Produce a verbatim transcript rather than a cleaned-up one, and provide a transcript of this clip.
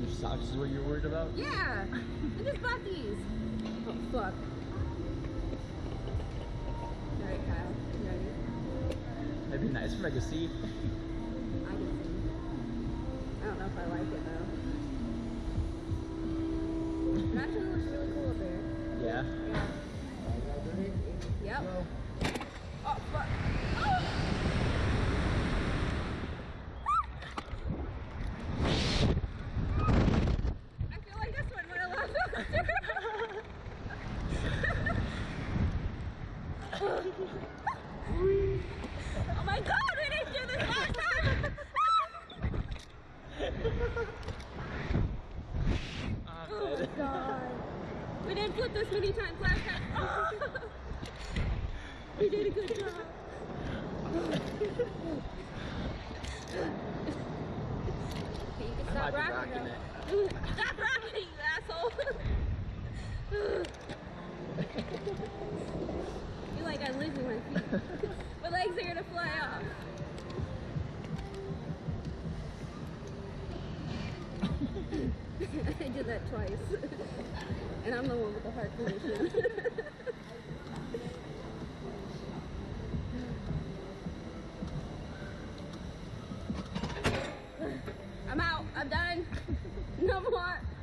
socks is what you're worried about? Yeah! I just bought these. Oh, fuck. Alright, Kyle. You ready? That'd be nice if I could see. I can see. I don't know if I like it, though. It actually looks really cool up there. Yeah? Yeah. Yep. Oh, fuck. Oh! I feel like this one went a lot faster. Oh my god, we didn't do this last time! Oh my god. We didn't flip this many times last time. Oh. We did a good job. Okay, you can stop rocking, rocking it. Stop rocking it, you asshole. You like I'm losing my feet. My legs are gonna fly off. I did that twice. And I'm the one with the heart condition. I'm out. I'm done. No more.